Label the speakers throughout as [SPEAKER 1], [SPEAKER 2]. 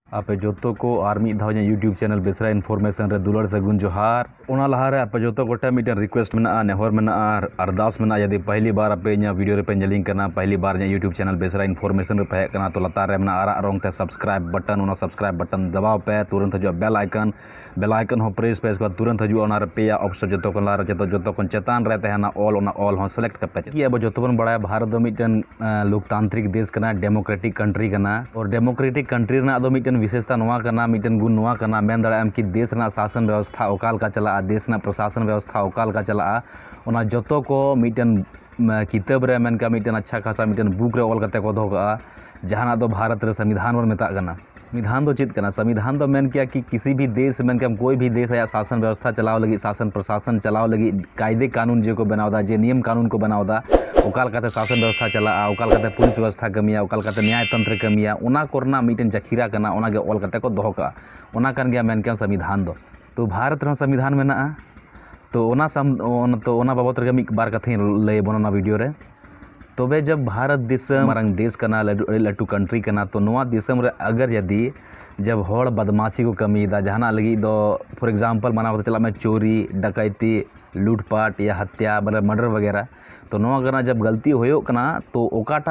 [SPEAKER 1] आपे जोतो को और मिद धाव यूट्यूब चैनल बेसरा इनफॉर्मेशन रे दुलर सगुन जोहार ओना लहा रे आपे जोतो गोटे मिटन रिक्वेस्ट मेना नेहर मेना अरदास मेना यदि पहली बार आपे इन वीडियो रे पे जलिंग करना पहली बार यूट्यूब चैनल बेसरा इनफॉर्मेशन रे पे करना तो लतार रे मेना आरा रंग ते सब्सक्राइब बटन ओना सब्सक्राइब बटन दबाव पे तुरंत हजू बेल आइकन हो प्रेस पे इसके तुरंत हजू ओना रे पे ऑप्शन जोतो को लार जोतो को चेतान रे तहना ऑल ओना ऑल हो सेलेक्ट कर पे कि अब जोतो बन बड़ा भारत दो मिटन लोकतांत्रिक देश करना डेमोक्रेटिक कंट्री करना और डेमोक्रेटिक कंट्री ना दो मिटन विशेषता नवा करना मिटन गुण नवा करना मेन दड़ाम कि देश ना शासन व्यवस्था ओकाल का चला देश ना प्रशासन व्यवस्था ओकाल का चला ओना जोतो को मिटन किताब रे मेन का मिटन अच्छा खासा मिटन बुक रे ऑल करते को दो का जहाना दो भारत रे संविधान वर मेता करना संविधान दो चित करना संविधान दो मेन किया कि किसी भी देश मेन के कोई भी देश या शासन व्यवस्था चलाओ लगी शासन प्रशासन चलाओ लगी कायदे कानून जो को बनावदा जे नियम कानून को बनावदा ओकाल काते शासन व्यवस्था चला ओकाल काते पुलिस व्यवस्था कमिया ओकाल काते न्याय तंत्र कमिया ओना कोरना मिटन जखीरा करना ओना के ऑल करते को दोह का ओना कान गया मेन के संविधान दो तो भारत रे संविधान मेना तो ओना बाबत रे मिक बार कथे लय बनना वीडियो रे तबे जब भारत देशम मारंग देश कना लटू कंट्री कना तो नवा देशम रे अगर यदि जब हड़ बदमाशी को कमी दा जहाना लगी दो फॉर एग्जांपल माना चला में चोरी डकैती लूटपाट या हत्या मतलब मर्डर वगैरह तो नवा करना जब गलती होयो कना तो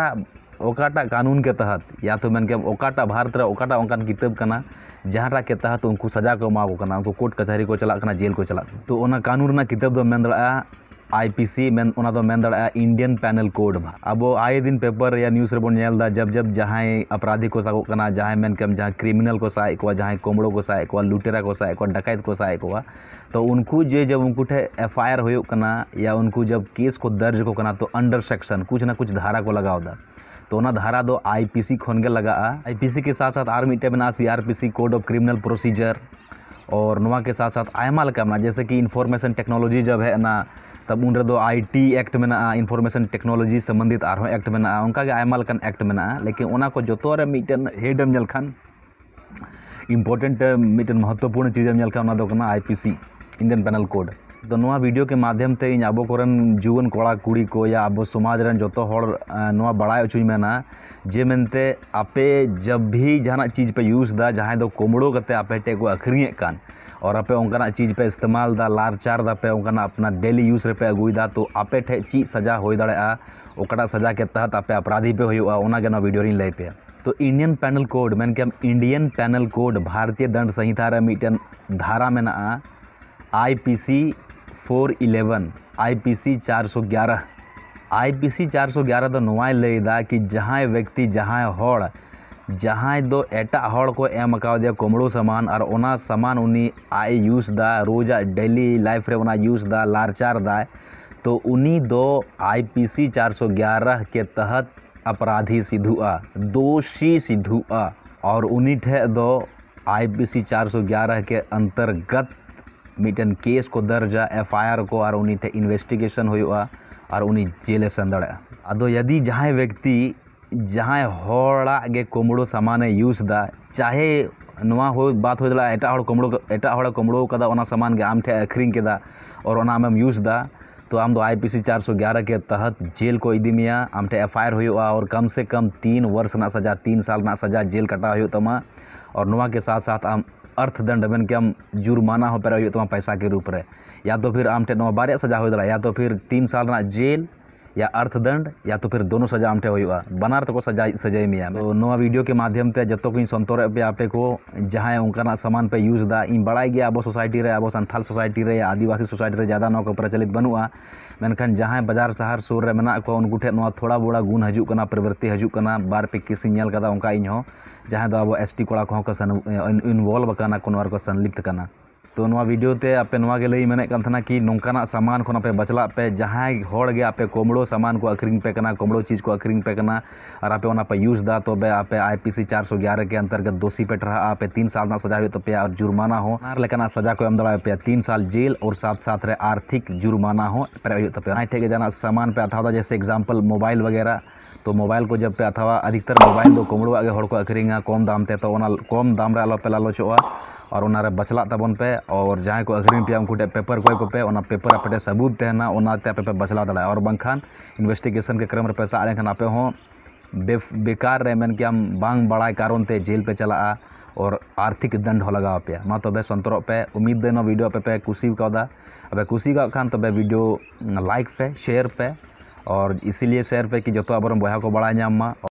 [SPEAKER 1] ओकाटा कानून के तहत या तो मन के ओकाटा भारत रे ओकाटा ओंकान किताब कना जहां के तहत उनको सजा को एमा को कना उनको कोर्ट कचहरी को चला कना जेल को चला तो ओना कानून ना किताब दो मेन दड़ा आईपीसी मेन ओना दो मेन दड़ा इंडियन पैनल कोड अब आए दिन पेपर या न्यूज़ रे बोन नेलदा जब जहां अपराधी को सागो कना जहां मेन के जहां क्रिमिनल को साय को जहां कोमड़ो को साय को लुटेरा को साय को डकैत को साय को तो उनको जब उनको ठे एफआईआर होयो कना या उनको जब केस को दर्ज को कना तो अंडर सेक्शन कुछ ना कुछ धारा को लगाओ दा तो ना धारा दो आईपीसी खोन के लगा आईपीसी के साथ साथ आर्मी टेबना CrPC code of criminal procedure और नवा के साथ साथ आयमा लगा जैसे कि इंफॉर्मेशन टेक्नोलॉजी जब है ना तब उन दो आईटी एक्ट में इंफॉर्मेशन टेक्नोलॉजी संबंधित आरो एक्ट में उनका के आयमा लकन एक्ट में लेकिन उना को जोतो रे मिटन हेडम नेल खान इंपोर्टेंट मिटन महत्वपूर्ण चीज नेल खान उना दो कना आईपीसी इंडियन पैनल कोड तो नवा वीडियो के माध्यम से इन आबो कोरन जुवन कोड़ा कुड़ी को या आबो समाज रन जोतो हर नवा बड़ाय अचुई मेना जे मेनते आपे जब भी जहाना चीज पे यूज दा जहां दो कोमड़ो कते आपे टे को अखरिए कान और आपे उनका चीज पे इस्तेमाल दा लार चार दा पे उनका अपना डेली यूज रे पे अगुई दा तो आपे ठे चीज सजा होई दाड़ा ओकड़ा सजा के तहत आपे अपराधी पे होयुआ ओना के ना वीडियो री लय पे तो इंडियन पैनल कोड मेन के इंडियन पैनल कोड भारतीय दंड संहिता रे मिटन धारा मेना आईपीसी 411 आईपीसी 411 आईपीसी 411 दो नवाय लैदा कि जहां व्यक्ति जहां हड़ जहां दो एटा हड़ को एम का दिया कोमड़ो सामान और ओना सामान उनी आई यूज दा रोजा डेली लाइफ रे ओना यूज दा लारचार दा तो उनी दो आईपीसी 411 के तहत अपराधी सिद्धुआ दोषी सिद्धुआ और उनी ठे दो आईपीसी 411 के अंतर्गत मिटन केस को दर्जा एफआईआर को और उनी ठे इन्वेस्टिगेशन होयुआ और उनी जेल संदड़ा अदो यदि जहां व्यक्ति जहां हड़ा गे कोमड़ो सामान यूज दा चाहे नवा हो बात हो दला एटा हड़ कोमड़ो कदा ओना सामान के आम ठे अखरिंग केदा और ओना आम यूज दा तो आम दो आईपीसी 411 के तहत जेल को इदी मिया आम ठे एफआईआर होयुआ और कम से कम 3 वर्ष ना सजा 3 साल ना सजा जेल कटा हो तमा और नवा के साथ साथ आम अर्थदंड में के हम जुर्माना हो पर तुम पैसा के रूप रे या तो फिर आमटे नवा बारे सजा हो या तो फिर 3 साल ना जेल या अर्थदंड या तो फिर दोनों सजा आमटे होयुआ बनार तो को सजाई मिया तो नवा वीडियो के माध्यम से जतो को संतोर पे आपे को जहां उनका सामान पे यूज दा इन बड़ाई गया अब सोसाइटी रे अब संथाल सोसाइटी रे या आदिवासी सोसाइटी रे ज्यादा नौ प्रचलित बनुआ मेनखान जहां बाजार शहर सुर रे मेना को उनको ठे नवा थोड़ा बोड़ा गुण हजू कना प्रवृत्ति हजू कना बार पे किसी नेल कदा उनका इन हो जहां दो अब एसटी कोड़ा को इन्वॉल्व कना कोनो को संलिप्त कना तो नवा वीडियो ते आपे नवा के लई मेने कन कि नौकाना सामान को पे बचला पे जहां हड़ गे आपे कोमड़ो सामान को अखरिंग पे कना कोमड़ो चीज को अखरिंग पे कना और आपे ओना पे यूज दा तो बे आपे आईपीसी 411 के अंतर्गत दोषी पे ठहरा आपे 3 साल ना सजा हो तो पे और जुर्माना हो आर लेकना सजा को एम दला पे 3 साल जेल और साथ रे आर्थिक जुर्माना हो पे तो पे ठेके जाना सामान पे अथवा जैसे एग्जांपल मोबाइल वगैरह तो मोबाइल को जब पे अथवा अधिकतर मोबाइल दो कोमड़ो आगे हड़ को अखरिंगा कम दाम ते तो ओना कम दाम रे आलो पे लालोचोआ और उनारे बचला तबन पे और जहां को अखरिंग पे उनको पेपर को पे ओना पेपर आपे सबूत तेना ओना ते पे बचला दला और बंखान इन्वेस्टिगेशन के क्रम रे पैसा आले खान आपे हो बेकार रे मेन कि हम बांग बड़ाई कारण ते जेल पे चला और आर्थिक दंड हो लगा पे मा तबे संतरों पे उम्मीद देना वीडियो पे कुसी का अब कुसी खान तबे वीडियो लाइक पे शेयर पे और इसीलिए शेयर पे कि जो तो अब बया को बड़ा नाम।